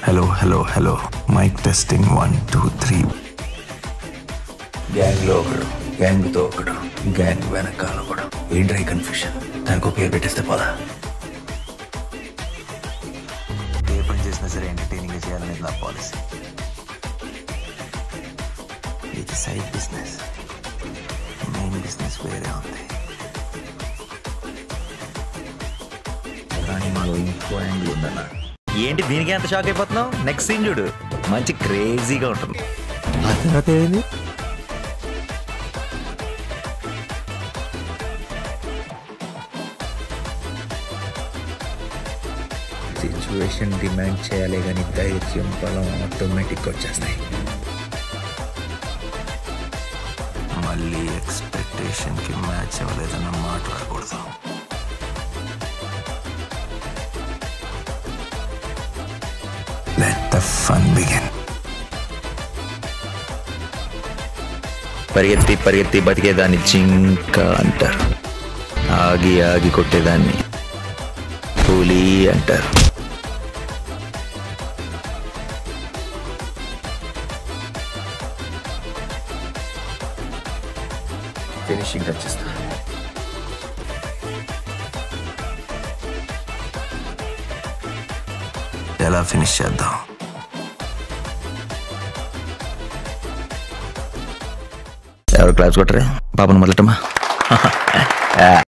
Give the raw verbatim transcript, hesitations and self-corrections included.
Hello hello hello mike testing one two three. గ్యాంగ్లో ఒకడు, గ్యాంగ్తో ఒకడు, గ్యాంగ్ వెనకాల ఒకడు. ఏంట్రై కన్ఫ్యూషన్? దానికి ఒక పేరు పెట్టేస్తే పోదా? ఏ పని చేసినా సరే ఎంటర్టైనింగ్గా చేయాలనేది నా పాలసీ. ఇది సైడ్ బిజినెస్, మెయిన్ బిజినెస్ వేరే ఉంది. కానీ మాలో ఇంకో యాంగిల్ ఉందన్న. ఏంటి దీనికి ఎంత షాక్ అయిపోతున్నావు? నెక్స్ట్ సీన్ చూడు, మంచి క్రేజీగా ఉంటుంది. ఆ తర్వాత ఏమైంది? సిచ్యువేషన్ డిమాండ్ చేయాలి కానీ ధైర్యం బలం ఆటోమేటిక్గా వచ్చేస్తాయి. మళ్ళీ ఎక్స్పెక్టేషన్కి మ్యాచ్ అవ్వలేదన్న మాట్లాడకూడదు. Let the fun begin. పరిగెత్తి పరిగెత్తి బతికేదాన్ని జింక అంటారు, ఆగి ఆగి కొట్టేదాన్ని పులి అంటారు. ఫినిషింగ్ టచ్ ఇస్తా. ఎలా ఫినిష్ చేద్దాం? ఎవరు క్లాస్ కొట్టరే? పాపను మొదలటమా?